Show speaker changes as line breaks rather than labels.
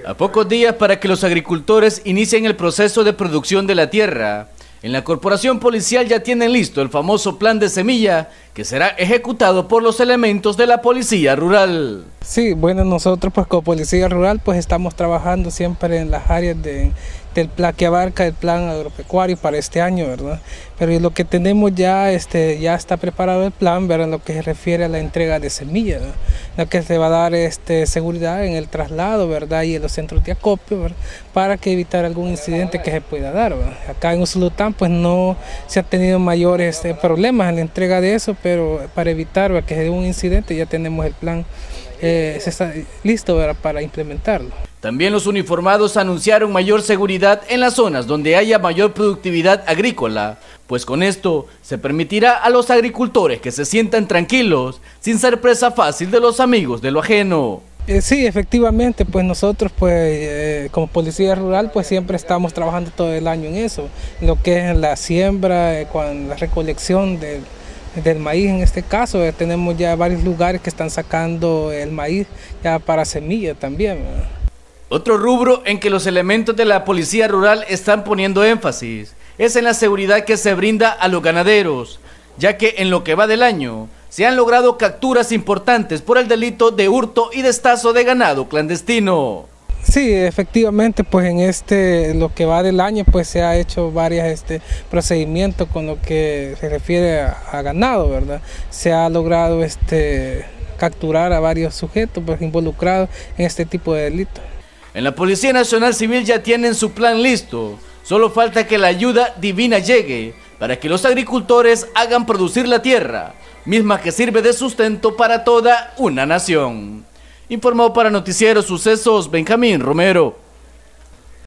A pocos días para que los agricultores inicien el proceso de producción de la tierra, en la Corporación Policial ya tienen listo el famoso plan de semilla que será ejecutado por los elementos de la Policía Rural.
Sí, bueno, nosotros pues como Policía Rural pues estamos trabajando siempre en las áreas del plan que abarca el plan agropecuario para este año, ¿verdad? Pero lo que tenemos ya, ya está preparado el plan, ¿verdad? En lo que se refiere a la entrega de semillas, ¿verdad? Lo que se va a dar seguridad en el traslado, ¿verdad? Y en los centros de acopio, ¿verdad? Para que evitar algún incidente que se pueda dar, ¿verdad? Acá en Usulután pues no se han tenido mayores problemas en la entrega de eso, pero para evitar, ¿verdad?, que se dé un incidente ya tenemos el plan se está listo, ¿verdad?, para implementarlo.
También los uniformados anunciaron mayor seguridad en las zonas donde haya mayor productividad agrícola, pues con esto se permitirá a los agricultores que se sientan tranquilos, sin ser presa fácil de los amigos de lo ajeno.
Sí, efectivamente, pues nosotros pues como Policía Rural pues siempre estamos trabajando todo el año en eso, lo que es la siembra, con la recolección del maíz en este caso. Tenemos ya varios lugares que están sacando el maíz ya para semilla también, ¿verdad?
Otro rubro en que los elementos de la Policía Rural están poniendo énfasis es en la seguridad que se brinda a los ganaderos, ya que en lo que va del año se han logrado capturas importantes por el delito de hurto y destazo de ganado clandestino.
Sí, efectivamente, pues en lo que va del año pues se ha hecho varios procedimientos con lo que se refiere a ganado, ¿verdad? Se ha logrado capturar a varios sujetos pues involucrados en este tipo de delitos.
En la Policía Nacional Civil ya tienen su plan listo, solo falta que la ayuda divina llegue para que los agricultores hagan producir la tierra, misma que sirve de sustento para toda una nación. Informó para Noticiero Sucesos Benjamín Romero.